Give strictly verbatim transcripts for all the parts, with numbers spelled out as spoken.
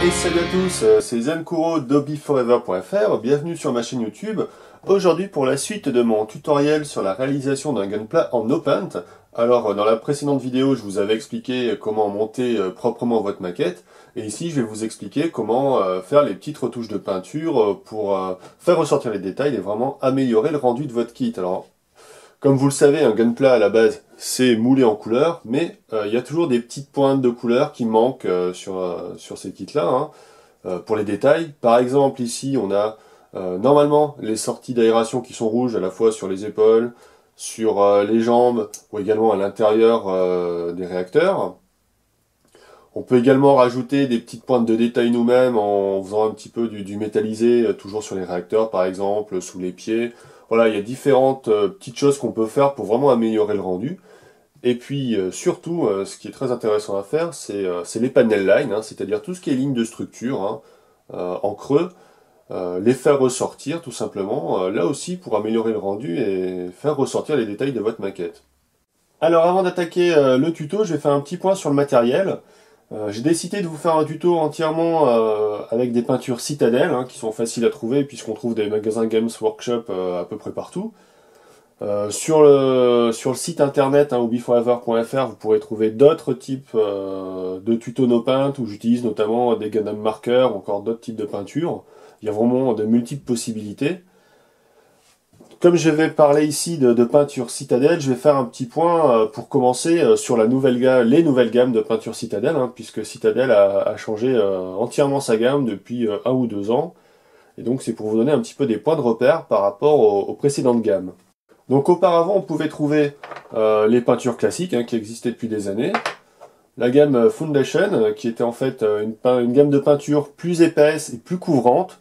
Et salut à tous, c'est Zenkuro d'Hobby Forever point F R, bienvenue sur ma chaîne YouTube. Aujourd'hui pour la suite de mon tutoriel sur la réalisation d'un gunpla en no paint. Alors dans la précédente vidéo je vous avais expliqué comment monter proprement votre maquette. Et ici je vais vous expliquer comment faire les petites retouches de peinture pour faire ressortir les détails et vraiment améliorer le rendu de votre kit. Alors comme vous le savez, un gunpla à la base c'est moulé en couleur, mais euh, il y a toujours des petites pointes de couleur qui manquent euh, sur, euh, sur ces kits-là, hein, euh, pour les détails. Par exemple, ici, on a euh, normalement les sorties d'aération qui sont rouges à la fois sur les épaules, sur euh, les jambes, ou également à l'intérieur euh, des réacteurs. On peut également rajouter des petites pointes de détail nous-mêmes en faisant un petit peu du, du métallisé, euh, toujours sur les réacteurs par exemple, sous les pieds. Voilà, il y a différentes euh, petites choses qu'on peut faire pour vraiment améliorer le rendu. Et puis euh, surtout, euh, ce qui est très intéressant à faire, c'est euh, les panel lines, hein, c'est-à-dire tout ce qui est ligne de structure, hein, euh, en creux, euh, les faire ressortir tout simplement, euh, là aussi pour améliorer le rendu et faire ressortir les détails de votre maquette. Alors avant d'attaquer euh, le tuto, je vais faire un petit point sur le matériel. Euh, J'ai décidé de vous faire un tuto entièrement euh, avec des peintures Citadel, hein, qui sont faciles à trouver puisqu'on trouve des magasins Games Workshop euh, à peu près partout. Euh, sur, le, sur le site internet hein, hobby forever point F R, vous pourrez trouver d'autres types euh, de tutos no paint où j'utilise notamment des Gundam markers, encore d'autres types de peintures. Il y a vraiment de multiples possibilités. Comme je vais parler ici de, de peinture Citadel, je vais faire un petit point euh, pour commencer euh, sur la nouvelle gamme, les nouvelles gammes de peinture Citadel, hein, puisque Citadel a, a changé euh, entièrement sa gamme depuis euh, un ou deux ans. Et donc c'est pour vous donner un petit peu des points de repère par rapport aux, aux précédentes gammes. Donc auparavant, on pouvait trouver euh, les peintures classiques hein, qui existaient depuis des années. La gamme Foundation, euh, qui était en fait euh, une, une gamme de peinture plus épaisse et plus couvrante.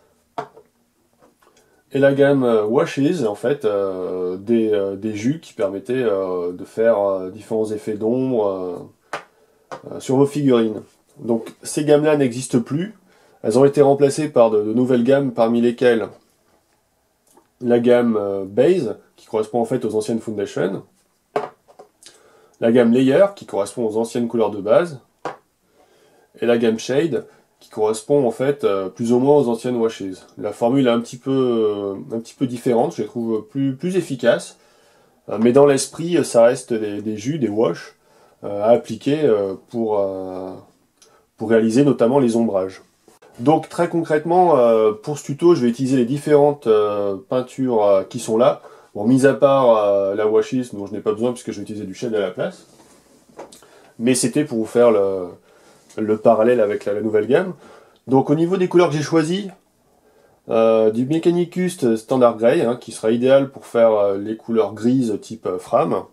Et la gamme euh, Washes, en fait, euh, des, euh, des jus qui permettaient euh, de faire euh, différents effets d'ombre euh, euh, sur vos figurines. Donc ces gammes-là n'existent plus. Elles ont été remplacées par de, de nouvelles gammes, parmi lesquelles la gamme euh, Base, qui correspond en fait aux anciennes Foundation, la gamme Layer, qui correspond aux anciennes couleurs de base, et la gamme Shade, qui correspond en fait euh, plus ou moins aux anciennes Washes. La formule est un petit peu, euh, un petit peu différente, je les trouve plus, plus efficaces, euh, mais dans l'esprit, ça reste des, des jus, des wash, euh, à appliquer euh, pour, euh, pour réaliser notamment les ombrages. Donc très concrètement, euh, pour ce tuto, je vais utiliser les différentes euh, peintures euh, qui sont là. Bon, mis à part euh, la Washes, dont je n'ai pas besoin puisque je vais utiliser du shade à la place. Mais c'était pour vous faire le, le parallèle avec la, la nouvelle gamme. Donc au niveau des couleurs que j'ai choisies, euh, du Mechanicus Standard Grey, hein, qui sera idéal pour faire euh, les couleurs grises type euh, Fram.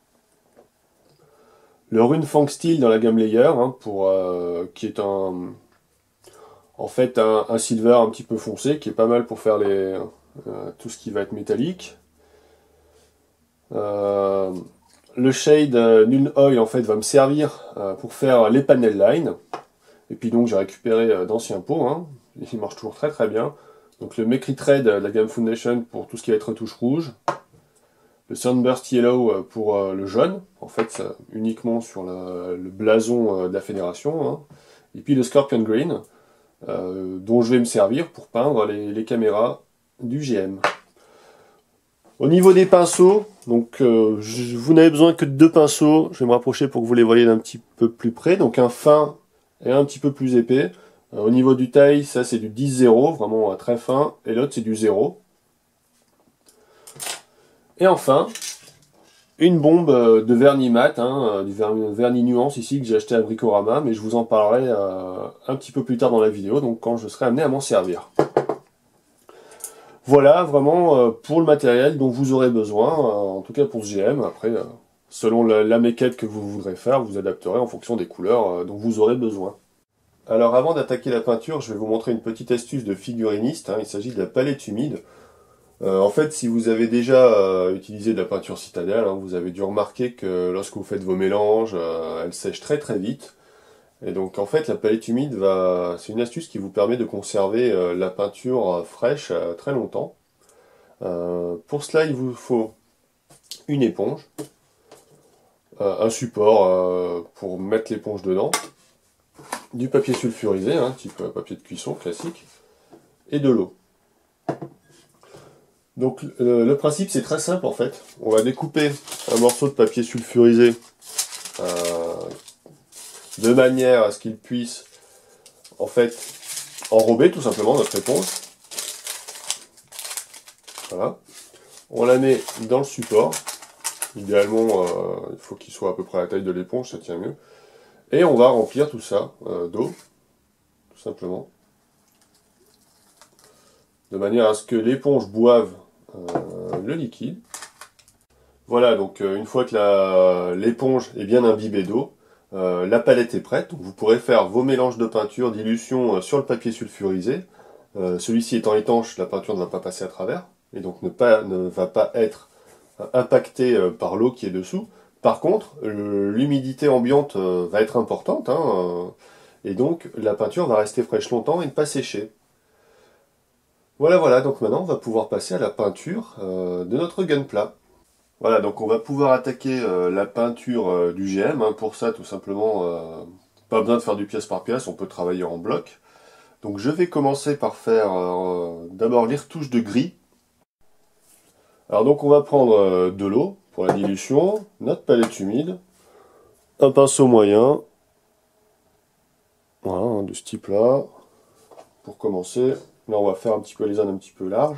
Le Rune Fang Steel dans la gamme Layer, hein, pour, euh, qui est un... En fait, un, un silver un petit peu foncé, qui est pas mal pour faire les, euh, tout ce qui va être métallique. Euh, le shade euh, Null Oil, en fait, va me servir euh, pour faire les panel lines. Et puis donc, j'ai récupéré euh, d'anciens pots, hein. Il marche toujours très très bien. Donc le Mecrit Red de la gamme Foundation pour tout ce qui va être retouche rouge. Le Sunburst Yellow euh, pour euh, le jaune, en fait, ça, uniquement sur la, le blason euh, de la fédération. Hein. Et puis le Scorpion Green, Euh, dont je vais me servir pour peindre les, les caméras du G M. Au niveau des pinceaux, donc euh, je, vous n'avez besoin que de deux pinceaux. Je vais me rapprocher pour que vous les voyez d'un petit peu plus près. Donc un fin et un petit peu plus épais. Euh, au niveau du taille, ça c'est du dix zéro, vraiment euh, très fin, et l'autre c'est du zéro. Et enfin, une bombe de vernis mat, hein, du vernis, vernis nuance ici que j'ai acheté à Bricorama, mais je vous en parlerai euh, un petit peu plus tard dans la vidéo, donc quand je serai amené à m'en servir. Voilà vraiment euh, pour le matériel dont vous aurez besoin, euh, en tout cas pour ce G M. Après, euh, selon la, la maquette que vous voudrez faire, vous adapterez en fonction des couleurs euh, dont vous aurez besoin. Alors avant d'attaquer la peinture, je vais vous montrer une petite astuce de figuriniste, hein, il s'agit de la palette humide. Euh, en fait, si vous avez déjà euh, utilisé de la peinture Citadel, hein, vous avez dû remarquer que lorsque vous faites vos mélanges, euh, elle sèche très très vite. Et donc en fait, la palette humide, va, c'est une astuce qui vous permet de conserver euh, la peinture euh, fraîche euh, très longtemps. Euh, pour cela, il vous faut une éponge, euh, un support euh, pour mettre l'éponge dedans, du papier sulfurisé, hein, type papier de cuisson classique, et de l'eau. Donc le, le principe c'est très simple en fait. On va découper un morceau de papier sulfurisé euh, de manière à ce qu'il puisse en fait enrober tout simplement notre éponge. Voilà. On la met dans le support. Idéalement, euh, il faut qu'il soit à peu près à la taille de l'éponge, ça tient mieux. Et on va remplir tout ça euh, d'eau, tout simplement. De manière à ce que l'éponge boive euh, le liquide. Voilà, donc euh, une fois que l'éponge est bien imbibée d'eau, euh, la palette est prête. Donc vous pourrez faire vos mélanges de peinture, dilution euh, sur le papier sulfurisé. Euh, Celui-ci étant étanche, la peinture ne va pas passer à travers, et donc ne, pas, ne va pas être impacté euh, par l'eau qui est dessous. Par contre, l'humidité ambiante euh, va être importante, hein, euh, et donc la peinture va rester fraîche longtemps et ne pas sécher. Voilà, voilà, donc maintenant on va pouvoir passer à la peinture euh, de notre gunpla. Voilà, donc on va pouvoir attaquer euh, la peinture euh, du G M. Hein. Pour ça, tout simplement, euh, pas besoin de faire du pièce par pièce, on peut travailler en bloc. Donc je vais commencer par faire euh, d'abord les retouches de gris. Alors donc on va prendre euh, de l'eau pour la dilution, notre palette humide, un pinceau moyen, voilà, hein, de ce type-là, pour commencer. Là on va faire un petit peu les zones un petit peu larges.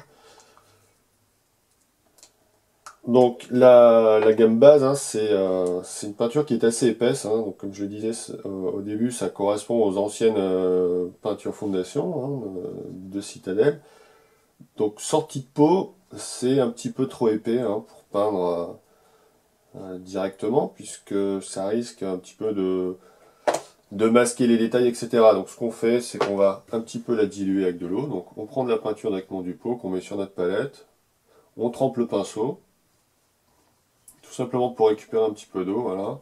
Donc la, la gamme base, hein, c'est euh, une peinture qui est assez épaisse, hein, donc comme je le disais euh, au début, ça correspond aux anciennes euh, peintures fondation hein, de, de Citadel. Donc sortie de pot, c'est un petit peu trop épais hein, pour peindre euh, euh, directement, puisque ça risque un petit peu de, de masquer les détails, et cetera. Donc ce qu'on fait, c'est qu'on va un petit peu la diluer avec de l'eau. Donc on prend de la peinture directement du pot qu'on met sur notre palette, on trempe le pinceau, tout simplement pour récupérer un petit peu d'eau, voilà.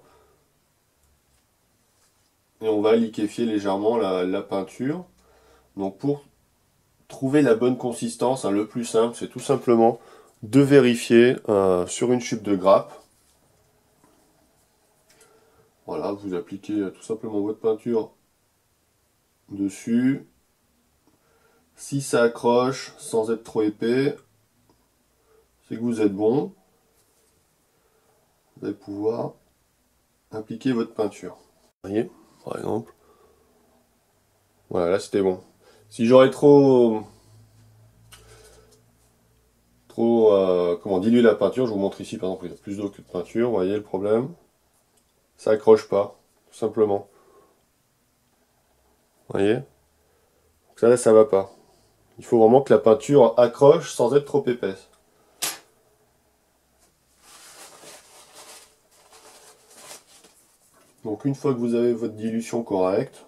Et on va liquéfier légèrement la, la peinture. Donc pour trouver la bonne consistance, hein, le plus simple, c'est tout simplement de vérifier euh, sur une chute de grappe. Voilà, vous appliquez euh, tout simplement votre peinture dessus. Si ça accroche sans être trop épais, c'est que vous êtes bon. Vous allez pouvoir appliquer votre peinture. Vous voyez, par exemple. Voilà, là c'était bon. Si j'aurais trop, trop euh, comment dilué la peinture, je vous montre ici par exemple, il y a plus d'eau que de peinture, vous voyez le problème. Ça accroche pas, tout simplement. Vous voyez? Donc ça là, ça va pas. Il faut vraiment que la peinture accroche sans être trop épaisse. Donc une fois que vous avez votre dilution correcte,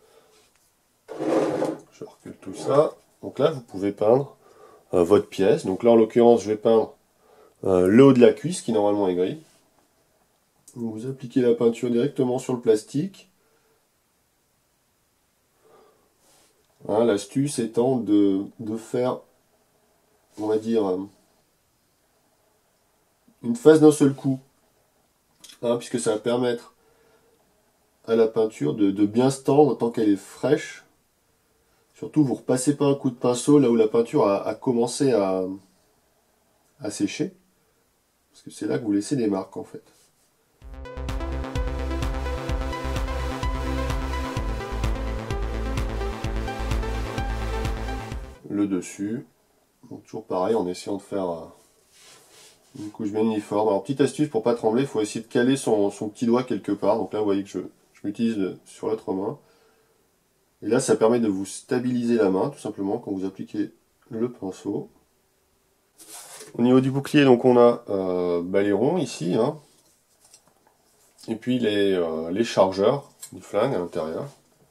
je recule tout ça. Donc là, vous pouvez peindre euh, votre pièce. Donc là, en l'occurrence, je vais peindre euh, le haut de la cuisse qui normalement est gris. Donc, vous appliquez la peinture directement sur le plastique. Hein, l'astuce étant de, de faire, on va dire, euh, une phase d'un seul coup. Hein, puisque ça va permettre à la peinture de, de bien se tendre tant qu'elle est fraîche. Surtout, vous ne repassez pas un coup de pinceau là où la peinture a, a commencé à, à sécher. Parce que c'est là que vous laissez des marques en fait. Le dessus. Donc toujours pareil en essayant de faire euh, une couche bien uniforme. Alors petite astuce pour pas trembler, il faut essayer de caler son, son petit doigt quelque part. Donc là vous voyez que je, je m'utilise sur l'autre main. Et là ça permet de vous stabiliser la main tout simplement quand vous appliquez le pinceau. Au niveau du bouclier, donc on a euh, bah, les ronds ici, hein, et puis les, euh, les chargeurs du flingue à l'intérieur.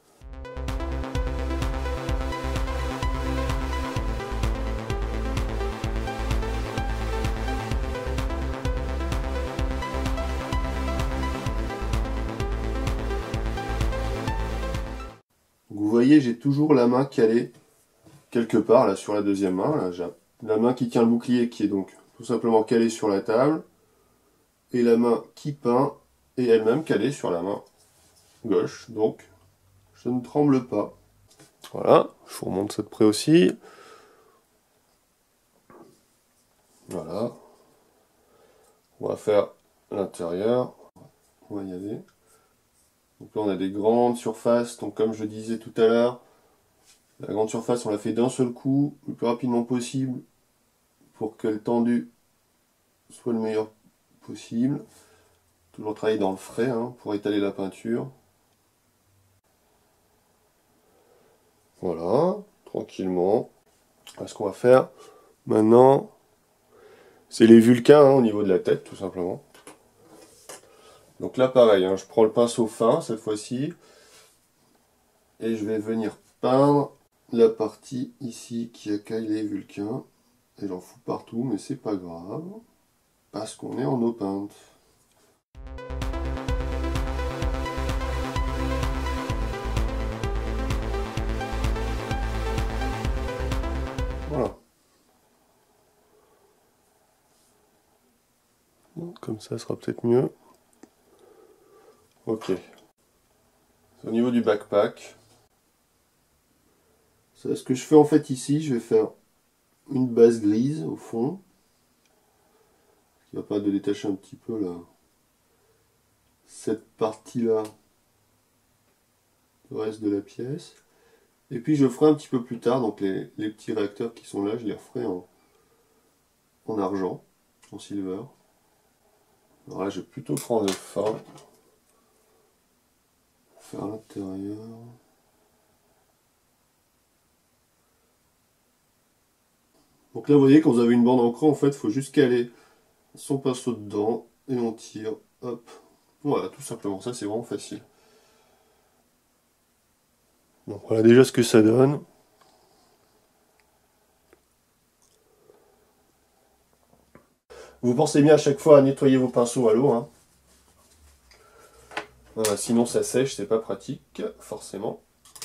Vous voyez, j'ai toujours la main calée quelque part, là sur la deuxième main. Là, j'ai la main qui tient le bouclier qui est donc tout simplement calée sur la table, et la main qui peint est elle-même calée sur la main gauche. Donc, je ne tremble pas. Voilà, je vous remonte ça de près aussi. Voilà. On va faire l'intérieur. On va y aller. Donc là on a des grandes surfaces, donc comme je disais tout à l'heure, la grande surface on la fait d'un seul coup, le plus rapidement possible, pour que le tendu soit le meilleur possible. Toujours travailler dans le frais hein, pour étaler la peinture. Voilà, tranquillement. Ce qu'on va faire maintenant, c'est les vulcains hein, au niveau de la tête tout simplement. Donc là pareil, hein, je prends le pinceau fin cette fois-ci et je vais venir peindre la partie ici qui accueille les vulcains. Et j'en fous partout, mais c'est pas grave, parce qu'on est en eau peinte. Voilà. Comme ça, ça sera peut-être mieux. Ok. Au niveau du backpack, c'est ce que je fais en fait ici, je vais faire une base grise au fond, qui va permettre de détacher un petit peu là, cette partie-là, le reste de la pièce. Et puis je ferai un petit peu plus tard, donc les, les petits réacteurs qui sont là, je les referai en, en argent, en silver. Alors là, je vais plutôt prendre le fin pour faire l'intérieur. Donc là, vous voyez, quand vous avez une bande en cran, en fait, il faut juste caler son pinceau dedans et on tire. Hop. Voilà, tout simplement. Ça, c'est vraiment facile. Donc voilà déjà ce que ça donne. Vous pensez bien à chaque fois à nettoyer vos pinceaux à l'eau. Hein. Voilà, sinon ça sèche, c'est pas pratique, forcément.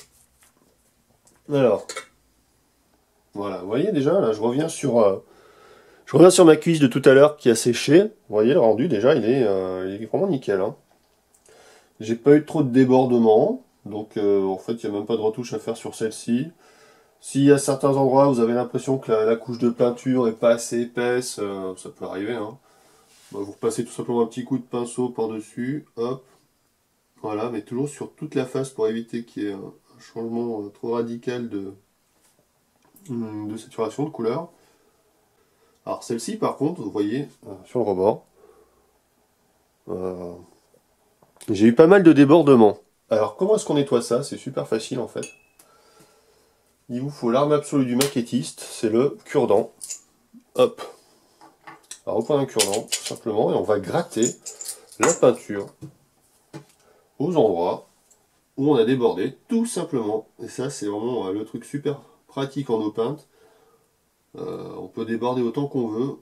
Alors, voilà, vous voyez déjà, là je reviens sur, euh, je reviens sur ma cuisse de tout à l'heure qui a séché. Vous voyez le rendu déjà, il est, euh, il est vraiment nickel. Hein. J'ai pas eu trop de débordements, donc euh, en fait il n'y a même pas de retouche à faire sur celle-ci. S'il y a certains endroits où vous avez l'impression que la, la couche de peinture est pas assez épaisse, euh, ça peut arriver. Hein. Bah, vous repassez tout simplement un petit coup de pinceau par-dessus, hop. Voilà, mais toujours sur toute la face pour éviter qu'il y ait un, un changement euh, trop radical de, de saturation de couleur. Alors celle-ci par contre, vous voyez, euh, sur le rebord, euh, j'ai eu pas mal de débordements. Alors comment est-ce qu'on nettoie ça? C'est super facile en fait. Il vous faut l'arme absolue du maquettiste, c'est le cure-dent. Hop. Alors on prend un cure-dent, tout simplement, et on va gratter la peinture aux endroits où on a débordé, tout simplement. Et ça c'est vraiment euh, le truc super pratique en eau peinte. Euh, on peut déborder autant qu'on veut.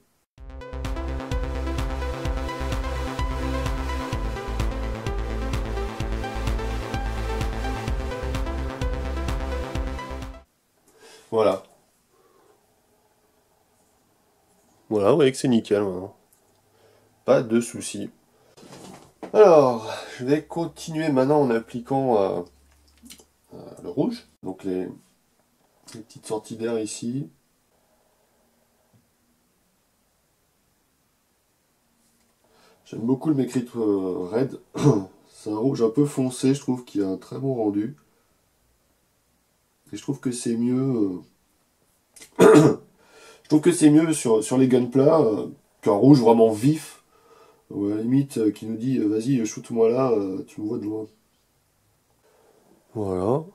Voilà. Voilà, vous voyez que c'est nickel maintenant. Pas de soucis. Alors, je vais continuer maintenant en appliquant euh, euh, le rouge. Donc les, les petites sorties d'air ici. J'aime beaucoup le Mecrit euh, Red. C'est un rouge un peu foncé, je trouve, qui a un très bon rendu. Et je trouve que c'est mieux... Euh... je trouve que c'est mieux sur, sur les gunpla euh, qu'un rouge vraiment vif. Ou à la limite, euh, qui nous dit, euh, vas-y, shoot-moi là, euh, tu me vois de loin. Voilà.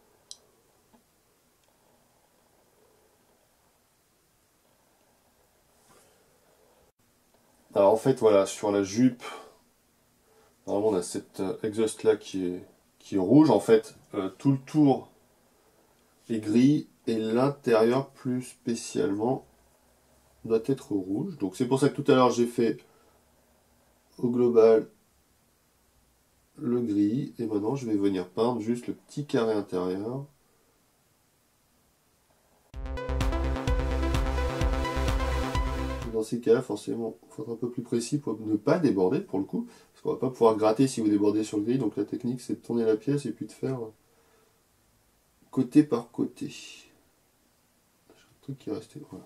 Alors en fait, voilà, sur la jupe, normalement on a cette euh, exhaust là qui est, qui est rouge. En fait, euh, tout le tour est gris et l'intérieur plus spécialement doit être rouge. Donc c'est pour ça que tout à l'heure j'ai fait au global le gris. Et maintenant je vais venir peindre juste le petit carré intérieur. Dans ces cas-là, forcément, il faut être un peu plus précis pour ne pas déborder pour le coup. Parce qu'on va pas pouvoir gratter si vous débordez sur le gris. Donc la technique, c'est de tourner la pièce et puis de faire côté par côté. J'ai un truc qui est resté. Voilà.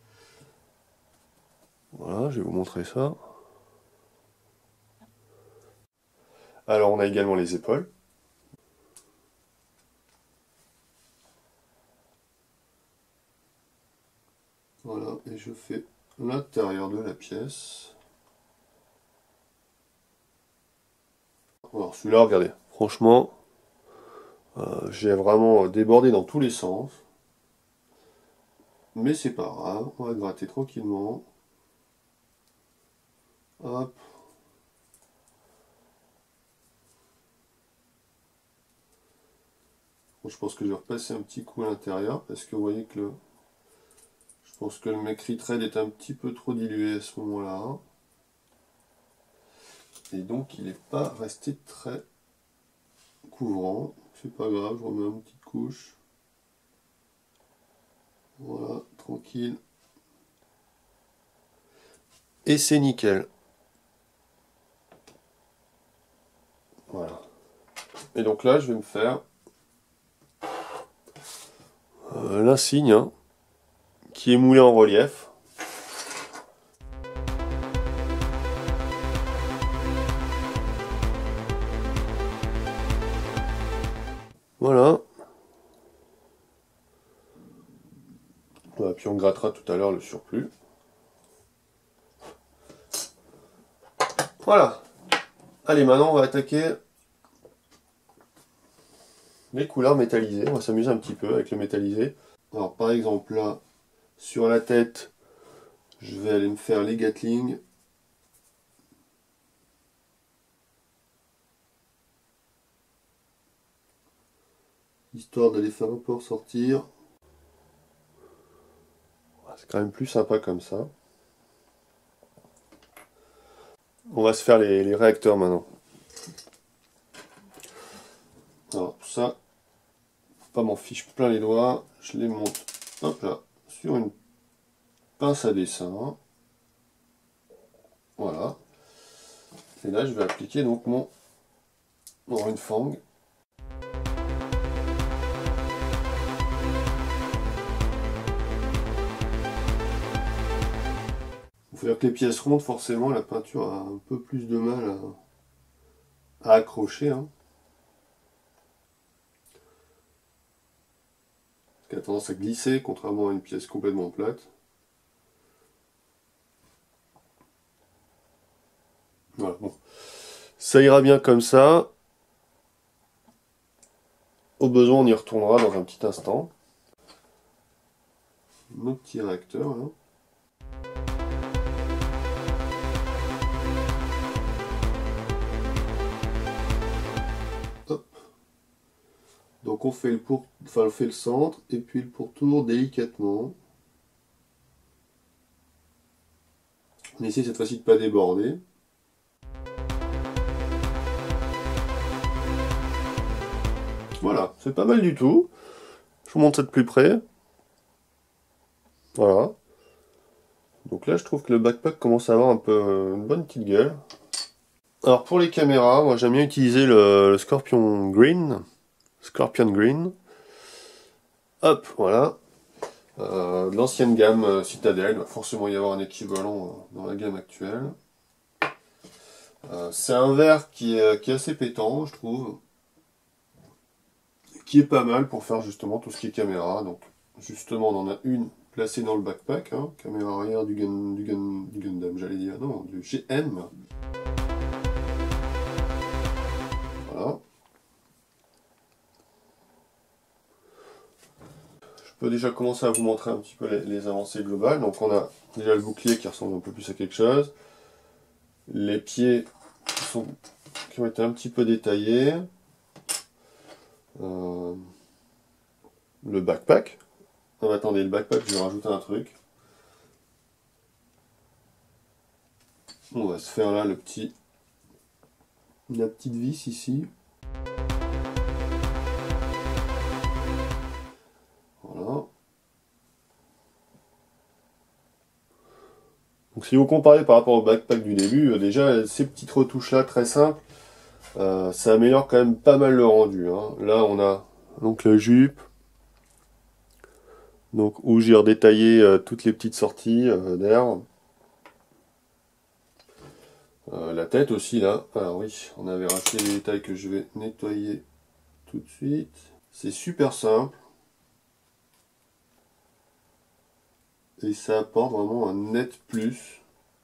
Voilà, je vais vous montrer ça. Alors on a également les épaules. Voilà, et je fais l'intérieur de la pièce. Alors celui-là, regardez, franchement, euh, j'ai vraiment débordé dans tous les sens. Mais c'est pas grave, on va gratter tranquillement. Hop. Bon, je pense que je vais repasser un petit coup à l'intérieur parce que vous voyez que le... je pense que le Macri Thread est un petit peu trop dilué à ce moment-là. Et donc il n'est pas resté très couvrant. C'est pas grave, je remets une petite couche. Voilà, tranquille. Et c'est nickel. Voilà. Et donc là, je vais me faire euh, l'insigne hein, qui est moulé en relief. Voilà. Voilà. Puis on grattera tout à l'heure le surplus. Voilà. Allez, maintenant on va attaquer les couleurs métallisées. On va s'amuser un petit peu avec le métallisé. Alors par exemple là, sur la tête, je vais aller me faire les Gatling. Histoire d'aller faire un peu ressortir. C'est quand même plus sympa comme ça. On va se faire les, les réacteurs maintenant. Alors ça, pas m'en fiche plein les doigts, je les monte hop là, sur une pince à dessin. Voilà. Et là je vais appliquer donc mon, mon Runefang. Il faut dire que les pièces rondes, forcément, la peinture a un peu plus de mal à, à accrocher. Hein. Parce qu'elle a tendance à glisser, contrairement à une pièce complètement plate. Voilà, bon. Ça ira bien comme ça. Au besoin, on y retournera dans un petit instant. Nos petits réacteurs, là. Hop. Donc on fait le pour, enfin on fait le centre et puis le pourtour délicatement. On essaie cette fois-ci de ne pas déborder. Voilà, c'est pas mal du tout. Je vous montre ça de plus près. Voilà. Donc là, je trouve que le backpack commence à avoir un peu une bonne petite gueule. Alors pour les caméras, moi j'aime bien utiliser le, le Scorpion Green. Scorpion Green. Hop, voilà. Euh, de l'ancienne gamme euh, Citadel. Il va forcément y avoir un équivalent euh, dans la gamme actuelle. Euh, c'est un verre qui est, qui est assez pétant, je trouve. Qui est pas mal pour faire justement tout ce qui est caméra. Donc justement, on en a une placée dans le backpack. Hein, caméra arrière du, gun, du, gun, du Gundam, j'allais dire. Non, du G M. Voilà. Je peux déjà commencer à vous montrer un petit peu les, les avancées globales. Donc on a déjà le bouclier qui ressemble un peu plus à quelque chose. Les pieds qui, sont, qui ont été un petit peu détaillés. Euh, le backpack. Non, attendez, le backpack, je vais rajouter un truc. On va se faire là le petit, la petite vis ici. Voilà. Donc si vous comparez par rapport au backpack du début, euh, déjà ces petites retouches là très simples, euh, ça améliore quand même pas mal le rendu. Hein. Là on a donc la jupe, Donc où j'ai redétaillé euh, toutes les petites sorties euh, d'air. Euh, la tête aussi là. Alors oui, on avait racheté les détails que je vais nettoyer tout de suite. C'est super simple. Et ça apporte vraiment un net plus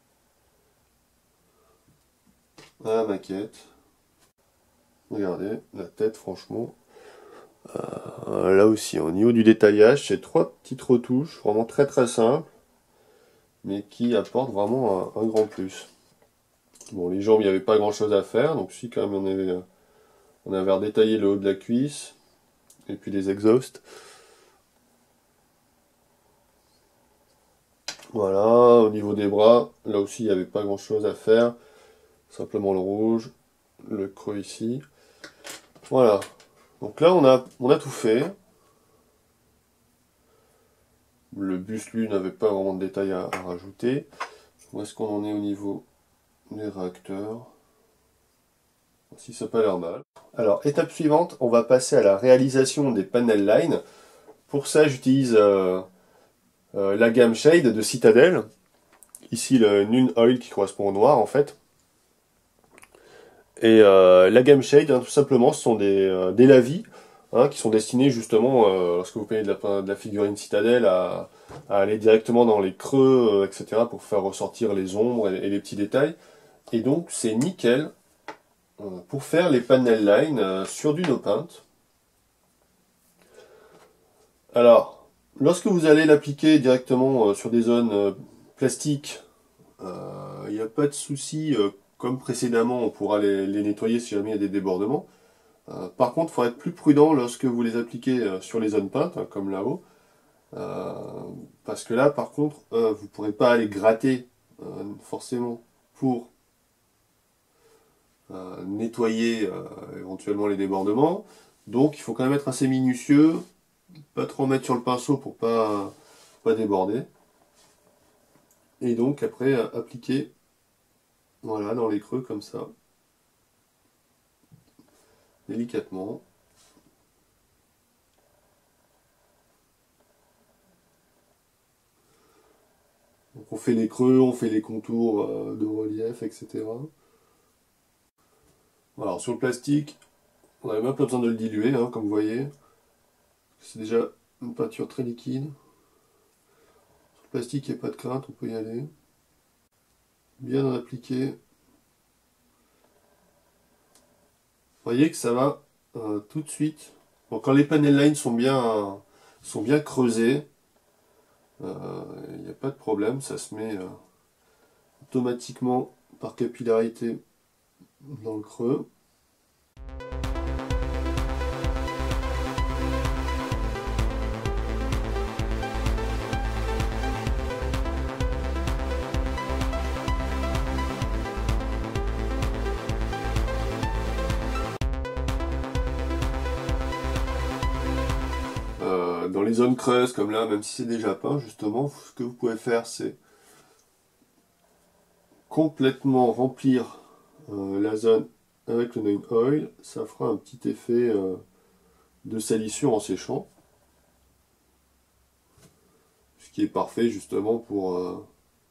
à la maquette. Regardez, la tête franchement. Euh, là aussi, au niveau du détaillage, c'est trois petites retouches, vraiment très très simples, mais qui apportent vraiment un, un grand plus. Bon, les jambes, il n'y avait pas grand chose à faire, donc si quand même on avait, on avait redétaillé le haut de la cuisse, et puis les exhausts. Voilà, au niveau des bras, là aussi il n'y avait pas grand chose à faire, simplement le rouge, le creux ici. Voilà, donc là on a, on a tout fait. Le buste lui n'avait pas vraiment de détails à, à rajouter. Où est-ce qu'on en est au niveau des réacteurs? Si ça n'a pas l'air mal. Alors, étape suivante, on va passer à la réalisation des panel line. Pour ça, j'utilise euh, euh, la gamme Shade de Citadel. Ici, le Nune Oil qui correspond au noir, en fait. Et euh, la gamme Shade, hein, tout simplement, ce sont des, euh, des lavis hein, qui sont destinés justement, euh, lorsque vous payez de la, de la figurine Citadel, à, à aller directement dans les creux, euh, et cetera, pour faire ressortir les ombres et, et les petits détails. Et donc, c'est nickel pour faire les panel line euh, sur du no paint. Alors, lorsque vous allez l'appliquer directement euh, sur des zones euh, plastiques, il euh, n'y a pas de souci, euh, comme précédemment, on pourra les, les nettoyer si jamais il y a des débordements. Euh, par contre, il faut être plus prudent lorsque vous les appliquez euh, sur les zones peintes, hein, comme là-haut, euh, parce que là, par contre, euh, vous ne pourrez pas aller gratter euh, forcément pour euh, nettoyer euh, éventuellement les débordements. Donc, il faut quand même être assez minutieux, pas trop mettre sur le pinceau pour pas, pas déborder. Et donc, après, appliquer voilà, dans les creux comme ça, délicatement. Donc on fait les creux, on fait les contours euh, de relief, et cetera. Alors sur le plastique, on n'avait même pas besoin de le diluer, hein, comme vous voyez. C'est déjà une peinture très liquide. Sur le plastique, il n'y a pas de crainte, on peut y aller. Bien en appliquer. Vous voyez que ça va euh, tout de suite. Bon, quand les panel lines sont bien, sont bien creusés, il euh, n'y a pas de problème, ça se met euh, automatiquement par capillarité dans le creux. Euh, dans les zones creuses comme là, même si c'est déjà peint, justement, ce que vous pouvez faire, c'est complètement remplir euh, la zone avec le Nine Oil. Ça fera un petit effet euh, de salissure en séchant. Ce qui est parfait justement pour, euh,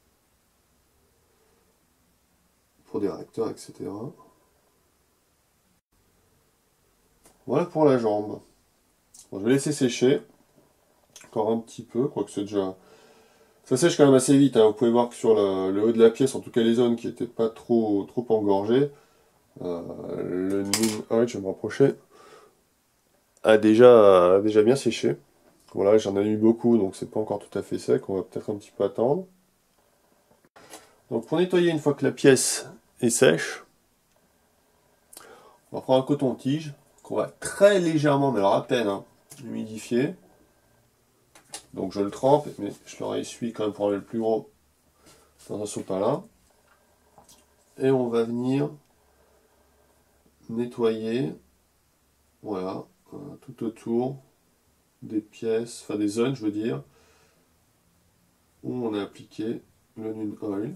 pour des réacteurs, et cetera. Voilà pour la jambe. Bon, je vais laisser sécher. Encore un petit peu, quoique c'est déjà... Ça sèche quand même assez vite, hein. Vous pouvez voir que sur le, le haut de la pièce, en tout cas les zones qui n'étaient pas trop, trop engorgées, euh, le Nine Oil, je vais me rapprocher, a déjà, a déjà bien séché. Voilà, j'en ai eu beaucoup, donc c'est pas encore tout à fait sec, on va peut-être un petit peu attendre. Donc pour nettoyer une fois que la pièce est sèche, on va prendre un coton-tige, qu'on va très légèrement, mais alors à peine, hein, humidifier. Donc je le trempe, mais je le réessuie quand même pour enlever le plus gros dans un sopalin. Et on va venir nettoyer, voilà, euh, tout autour des pièces, enfin des zones je veux dire, où on a appliqué le Nune Oil.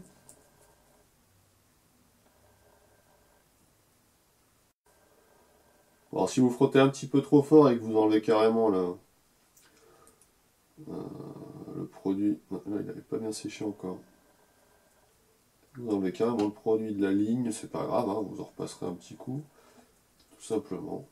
Alors si vous frottez un petit peu trop fort et que vous enlevez carrément le, Euh, le produit, là il n'avait pas bien séché encore. Vous enlevez carrément le produit de la ligne, c'est pas grave, hein, vous en repasserez un petit coup, tout simplement.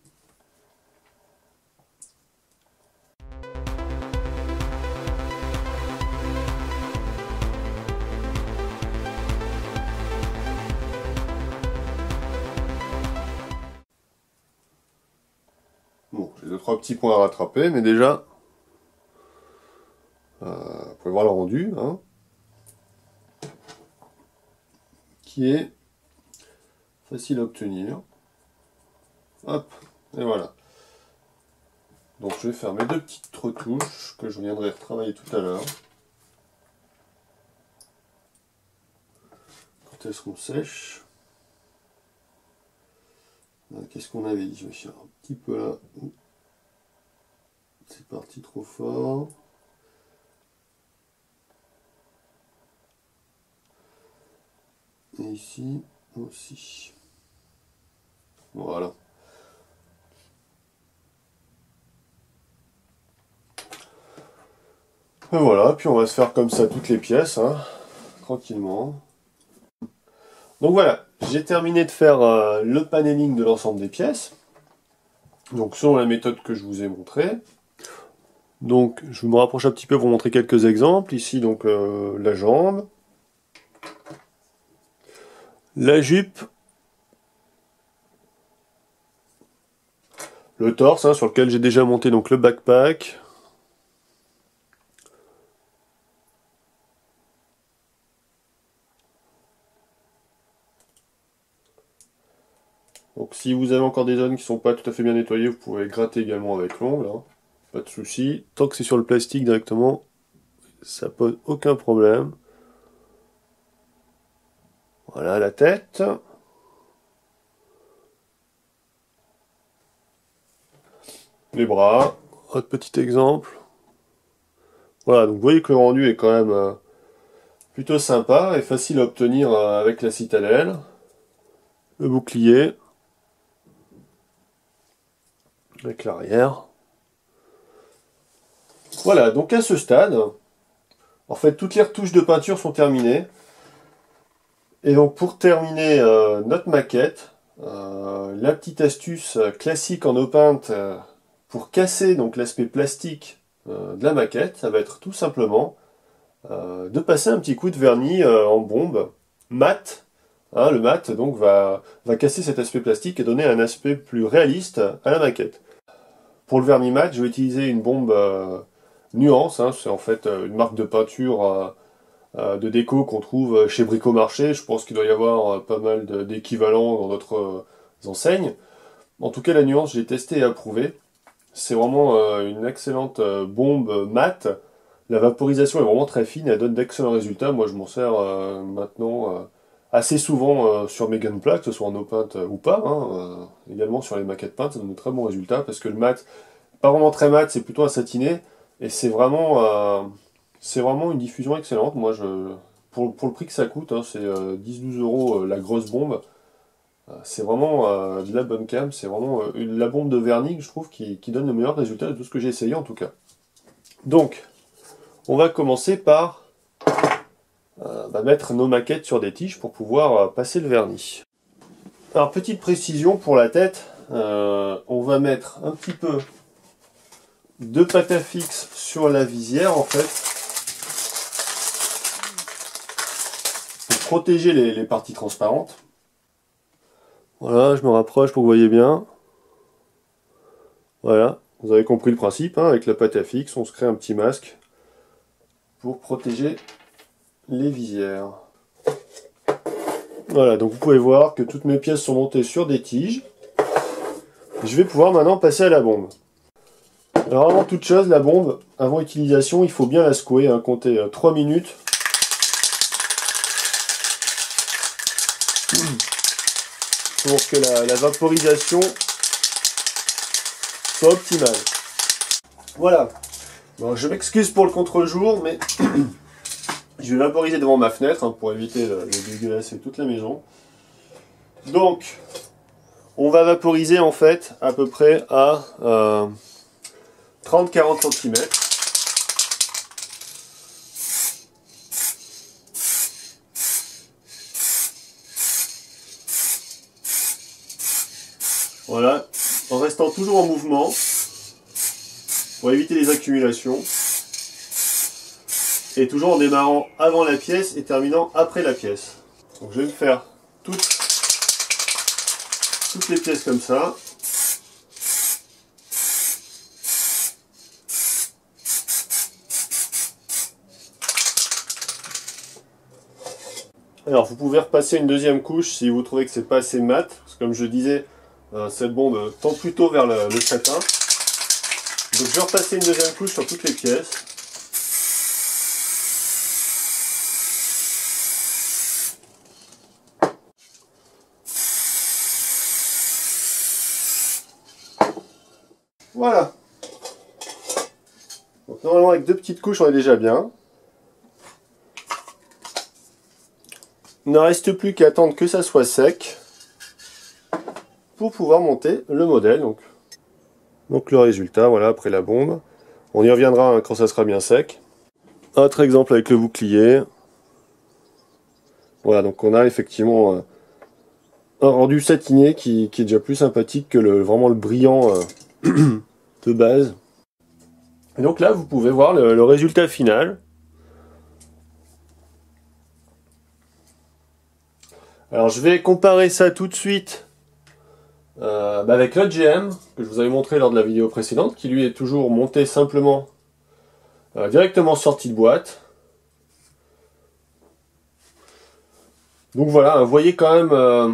Bon, j'ai deux trois petits points à rattraper, mais déjà, euh, vous pouvez voir le rendu, hein, qui est facile à obtenir. Hop, et voilà. Donc je vais faire mes deux petites retouches que je viendrai retravailler tout à l'heure. Quand elles seront sèches. Qu'est-ce qu'on avait dit? Je vais faire un petit peu là. C'est parti trop fort. Et ici aussi. Voilà. Et voilà, puis on va se faire comme ça toutes les pièces, hein, tranquillement. Donc voilà, j'ai terminé de faire euh, le paneling de l'ensemble des pièces. Donc selon la méthode que je vous ai montrée. Donc je me rapproche un petit peu pour montrer quelques exemples. Ici donc euh, la jambe, la jupe, le torse hein, sur lequel j'ai déjà monté donc le backpack. Donc si vous avez encore des zones qui ne sont pas tout à fait bien nettoyées, vous pouvez gratter également avec l'ongle, hein. Pas de souci. Tant que c'est sur le plastique directement, ça pose aucun problème. Voilà la tête. Les bras, autre petit exemple. Voilà, donc vous voyez que le rendu est quand même euh, plutôt sympa et facile à obtenir euh, avec la citadelle. Le bouclier. Avec l'arrière. Voilà, donc à ce stade, en fait toutes les retouches de peinture sont terminées. Et donc pour terminer euh, notre maquette, euh, la petite astuce classique en no-paint euh, pour casser donc l'aspect plastique euh, de la maquette, ça va être tout simplement euh, de passer un petit coup de vernis euh, en bombe mat. Hein, le mat donc va, va casser cet aspect plastique et donner un aspect plus réaliste à la maquette. Pour le vernis mat, je vais utiliser une bombe euh, nuance, hein, c'est en fait euh, une marque de peinture euh, euh, de déco qu'on trouve chez Bricomarché. Je pense qu'il doit y avoir euh, pas mal d'équivalents dans d'autres euh, enseignes. En tout cas, la nuance, j'ai testé et approuvé. C'est vraiment euh, une excellente euh, bombe mat. La vaporisation est vraiment très fine, elle donne d'excellents résultats. Moi, je m'en sers euh, maintenant euh, assez souvent euh, sur mes gunpla, que ce soit en no-paint euh, ou pas. Hein, euh, également sur les maquettes peintes, ça donne de très bons résultats parce que le mat, pas vraiment très mat, c'est plutôt un satiné. Et c'est vraiment, euh, c'est vraiment une diffusion excellente. Moi, je, pour, pour le prix que ça coûte, hein, c'est euh, dix douze euros euh, la grosse bombe. Euh, c'est vraiment euh, de la bonne cam. C'est vraiment euh, la bombe de vernis, je trouve, qui, qui donne le meilleur résultat de tout ce que j'ai essayé en tout cas. Donc, on va commencer par euh, bah, mettre nos maquettes sur des tiges pour pouvoir euh, passer le vernis. Alors, petite précision pour la tête, euh, on va mettre un petit peu de pâte à fixe sur la visière en fait, pour protéger les, les parties transparentes. Voilà, je me rapproche pour que vous voyez bien. Voilà, vous avez compris le principe, hein, avec la pâte à fixe, on se crée un petit masque pour protéger les visières. Voilà, donc vous pouvez voir que toutes mes pièces sont montées sur des tiges. Je vais pouvoir maintenant passer à la bombe. Alors avant toute chose, la bombe, avant utilisation, il faut bien la secouer, hein, compter euh, trois minutes. Pour que la, la vaporisation soit optimale. Voilà. Bon, je m'excuse pour le contre-jour, mais je vais vaporiser devant ma fenêtre hein, pour éviter de, de dégueulasser toute la maison. Donc, on va vaporiser en fait à peu près à euh, trente à quarante centimètres. Voilà, en restant toujours en mouvement pour éviter les accumulations. Et toujours en démarrant avant la pièce et terminant après la pièce. Donc je vais me faire toutes, toutes les pièces comme ça. Alors vous pouvez repasser une deuxième couche si vous trouvez que c'est pas assez mat, parce que comme je disais, euh, cette bombe tend plutôt vers le, le satin. Donc je vais repasser une deuxième couche sur toutes les pièces. Voilà. Donc normalement avec deux petites couches on est déjà bien. Il ne reste plus qu'à attendre que ça soit sec pour pouvoir monter le modèle. Donc, donc le résultat, voilà, après la bombe. On y reviendra hein, quand ça sera bien sec. Autre exemple avec le bouclier. Voilà, donc on a effectivement euh, un rendu satiné qui, qui est déjà plus sympathique que le, vraiment le brillant euh, de base. Et donc là, vous pouvez voir le, le résultat final. Alors je vais comparer ça tout de suite euh, bah avec l'autre G M que je vous avais montré lors de la vidéo précédente, qui lui est toujours monté simplement euh, directement sorti de boîte. Donc voilà, vous voyez quand même euh,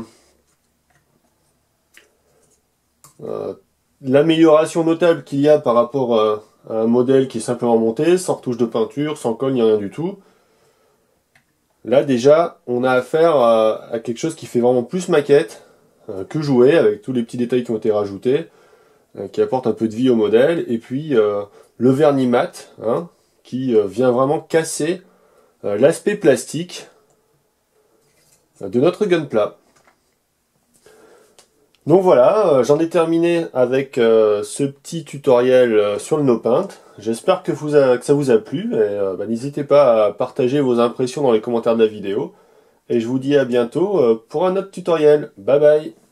euh, l'amélioration notable qu'il y a par rapport euh, à un modèle qui est simplement monté, sans retouche de peinture, sans colle, ni rien du tout. Là déjà, on a affaire à, à quelque chose qui fait vraiment plus maquette euh, que jouer, avec tous les petits détails qui ont été rajoutés, euh, qui apportent un peu de vie au modèle, et puis euh, le vernis mat, hein, qui euh, vient vraiment casser euh, l'aspect plastique euh, de notre gunpla. Donc voilà, euh, j'en ai terminé avec euh, ce petit tutoriel euh, sur le no-paint. J'espère que, que ça vous a plu, et euh, bah, n'hésitez pas à partager vos impressions dans les commentaires de la vidéo. Et je vous dis à bientôt euh, pour un autre tutoriel. Bye bye!